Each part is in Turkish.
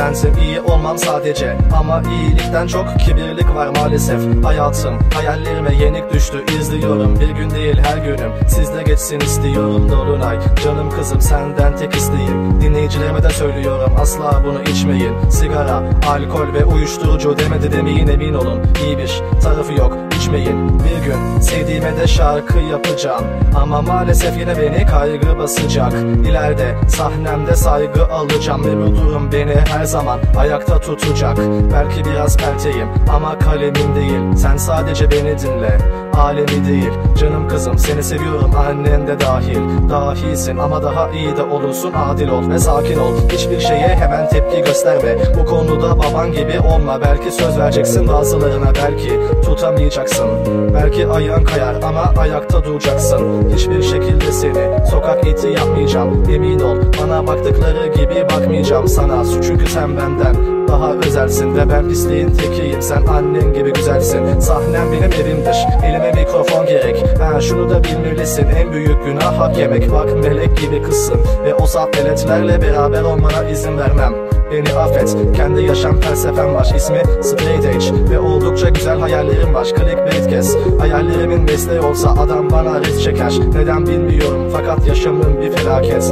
benzin, iyi olmam sadece. Ama iyilikten çok kibirlik var maalesef. Hayatım hayallerime yenik düştü, izliyorum bir gün değil her günüm. Sizde geçsin istiyorum dolunay. Canım kızım senden tek isteğim. Dinleyicilerime de söylüyorum, asla bunu içmeyin. Sigara, alkol ve uyuşturucu demedi demeyin, emin olun. İyi bir tarafı yok, içmeyin. Bir gün sevdiğime de şarkı yapacağım. Ama maalesef yine beni kaygı basacak. İleride sahnemde saygı alacağım ve bu durum beni her zaman ayakta tutacak. Belki biraz pelteyim ama kalemim değil. Sen sadece beni dinle, alemi değil. Canım kızım seni seviyorum, annen de dahil. Dahisin ama daha iyi de olursun, adil ol ve sakin ol. Hiçbir şeye hemen tepki gösterme. Bu konuda baban gibi olma. Belki söz vereceksin bazılarına, belki tutamayacaksın. Belki ayağın kayar ama ayakta duracaksın. Hiçbir şekilde seni sokak iti yapmayacağım, emin ol. Bana baktıkları gibi bakmayacağım sana. Çünkü sen benden daha özelsin ve ben pisliğin tekiyim. Sen annen gibi güzelsin. Sahnem benim evimdir, elime mikrofon gerek. Şunu da bilmelisin, en büyük günah hak yemek. Bak melek gibi kızsın ve o saf veletlerle beraber olmana izin vermem. Beni affet, kendi yaşam felsefem var. İsmi Straight Edge ve oldukça güzel hayallerim var. Clickbait kes, hayallerimin mesleği olsa adam bana res çeker. Neden bilmiyorum fakat yaşamım bir felaket.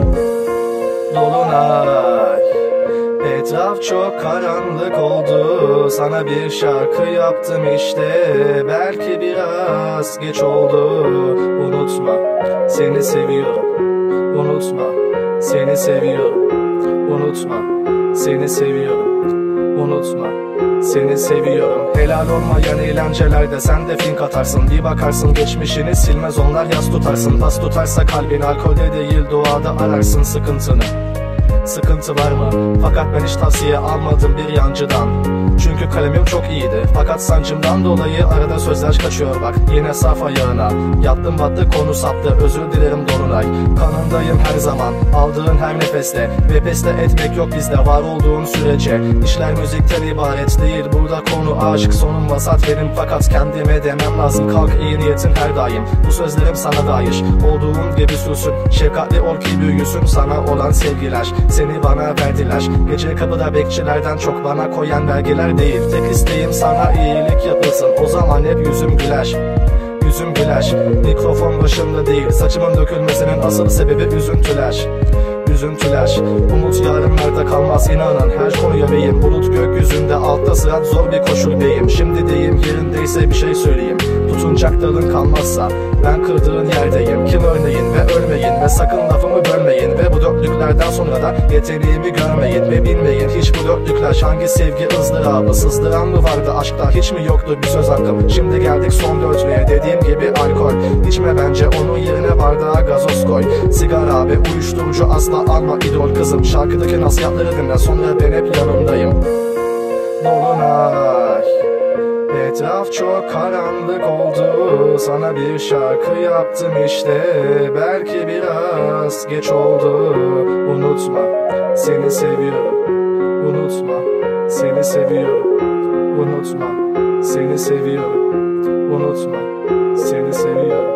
Dolunay, etraf çok karanlık oldu. Sana bir şarkı yaptım işte. Belki biraz geç oldu. Unutma, seni seviyorum. Unutma, seni seviyorum. Unutma, seni seviyorum. Unutma, seni seviyorum. Helal olmayan eğlencelerde sen de fink atarsın. Bir bakarsın geçmişini silmez onlar, yas tutarsın. Bas tutarsa kalbin alkolde değil duada ararsın sıkıntını. Sıkıntı var mı? Fakat ben hiç tavsiye almadım bir yancıdan. Çünkü kalemim çok iyiydi. Fakat sancımdan dolayı arada sözler kaçıyor bak. Yine saf ayağına yattım battı, konu saptı. Özür dilerim Dolunay. Kanındayım her zaman, aldığın her nefeste. Ve peste etmek yok bizde var olduğun sürece. İşler müzikten ibaret değil, burada konu aşık. Sonum vasat benim fakat kendime demem lazım. Kalk iyi niyetin her daim, bu sözlerim sana dair. Olduğun gibi sürsün, şefkatli ol ki büyüsün. Sana olan sevgiler seni bana verdiler. Gece kapıda bekçilerden çok bana koyan vergiler değil. Tek isteğim sana iyilik yapılsın, o zaman hep yüzüm güler. Yüzüm güler, mikrofon başımda değil. Saçımın dökülmesinin asıl sebebi üzüntüler. Üzüntüler, umut yarınlarda kalmaz inanın. Her konuya beyim, bulut gökyüzünde, altta sırat zor bir koşul beyim. Şimdi deyim yerindeyse bir şey söyleyeyim. Tutunacak dalın kalmazsa ben kırdığın yerdeyim. Kim örneğin ve ölmeyin ve sakın lafımı bölmeyin. Ve bu dörtlüklerden sonra da yeteneğimi görmeyin ve bilmeyin hiç bu dörtlükler hangi sevgi ızdırabı. Sızdıran mı vardı aşkta, hiç mi yoktu bir söz hakkım. Şimdi geldik son dörtlüğe, dediğim gibi alkol içme bence, onun yerine bardağa gazoz koy. Sigara ve uyuşturucu asla alma idol kızım. Şarkıdaki nasihatleri dinle, sonra ben hep yanındayım. Dolunay, etraf çok karanlık oldu. Sana bir şarkı yaptım işte. Belki biraz geç oldu. Unutma, seni seviyorum. Unutma, seni seviyorum. Unutma, seni seviyorum. Unutma, seni seviyorum.